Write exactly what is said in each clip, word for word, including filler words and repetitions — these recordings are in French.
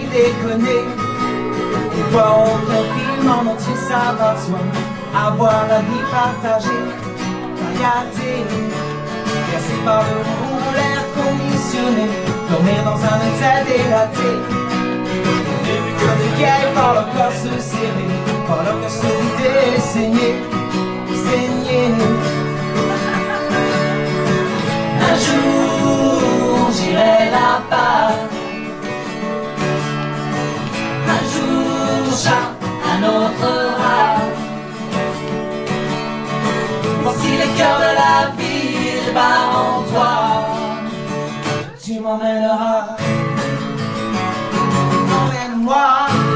déconner. Et voir aucun film en entier, ça va de soi. Avoir la vie partagée, regarder, percé par le trou de l'air conditionné, dormir dans un hôtel délaté. J'ai vu que des gays par leur corps se serrer, par leur cœur se vider, saigner, saigner. Un jour j'irai là-bas, un jour chat, un autre rat. Voici le cœur de la ville bat en toi, tu m'emmèneras, emmène-moi.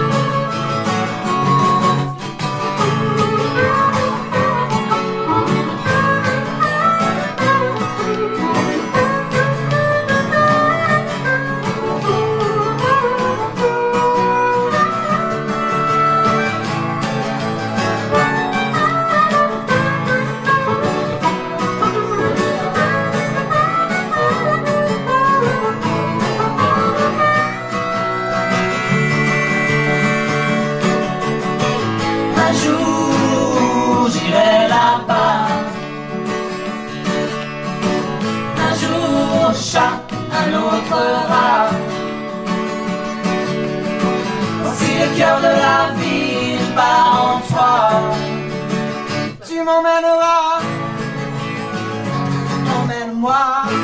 Un jour j'irai là-bas, un jour chat, un autre rat. Voici le cœur de la ville bat en toi, tu m'emmèneras, emmène-moi.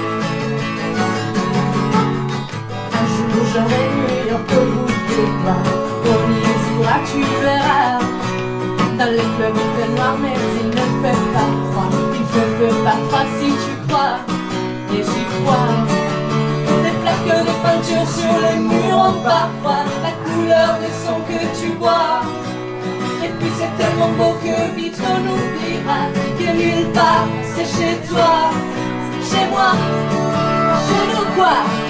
Un jour j'aurai meilleur que vous deux toi, premier jour là tu verras. Dans les clubs il fait noir mais il ne fait pas froid. Il ne fait pas froid si tu crois, et j'y crois. Des flaques de peinture sur les murs ont parfois la couleur des sons que tu bois. Et puis c'est tellement beau que vite on oubliera que nulle part c'est chez toi, chez moi, chez nous quoi.